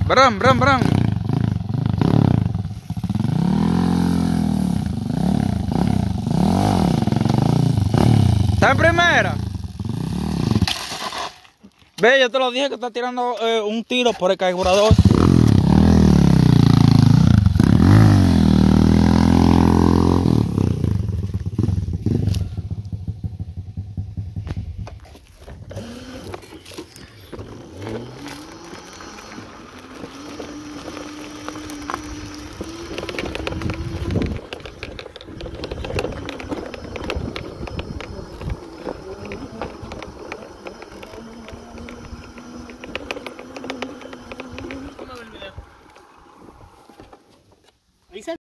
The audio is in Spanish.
Bram, bram, bram. ¿Está en primera? Ve, yo te lo dije que está tirando un tiro por el carburador.